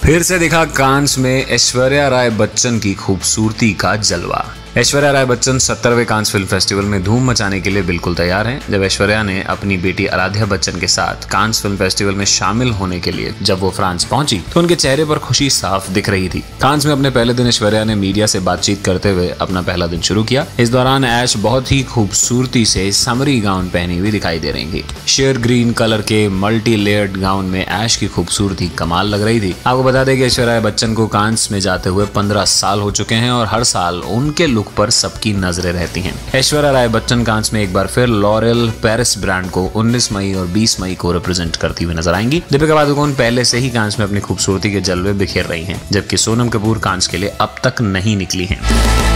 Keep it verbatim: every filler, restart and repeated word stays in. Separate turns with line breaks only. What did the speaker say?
फिर से दिखा कांस में ऐश्वर्या राय बच्चन की खूबसूरती का जलवा। ऐश्वर्या राय बच्चन सत्तरवें कांस फिल्म फेस्टिवल में धूम मचाने के लिए बिल्कुल तैयार हैं। जब ऐश्वर्या ने अपनी बेटी आराध्या बच्चन के साथ कांस फिल्म फेस्टिवल में शामिल होने के लिए जब वो फ्रांस पहुंची तो उनके चेहरे पर खुशी साफ दिख रही थी। कांस में अपने पहले दिन ऐश्वर्या ने मीडिया से बातचीत करते हुए अपना पहला दिन शुरू किया। इस दौरान ऐश बहुत ही खूबसूरती से समरी गाउन पहनी हुई दिखाई दे रही थी। शेयर ग्रीन कलर के मल्टी लेयर्ड गाउन में ऐश की खूबसूरती कमाल लग रही थी। आपको बता दें कि ऐश्वर्या राय बच्चन को कांस में जाते हुए पंद्रह साल हो चुके हैं और हर साल उनके लुक पर सबकी नजरें रहती हैं। ऐश्वर्या राय बच्चन कांस में एक बार फिर लॉरेल पेरिस ब्रांड को उन्नीस मई और बीस मई को रिप्रेजेंट करती हुई नजर आएंगी। दीपिका पादुकोण पहले से ही कांस में अपनी खूबसूरती के जलवे बिखेर रही हैं, जबकि सोनम कपूर कांस के लिए अब तक नहीं निकली हैं।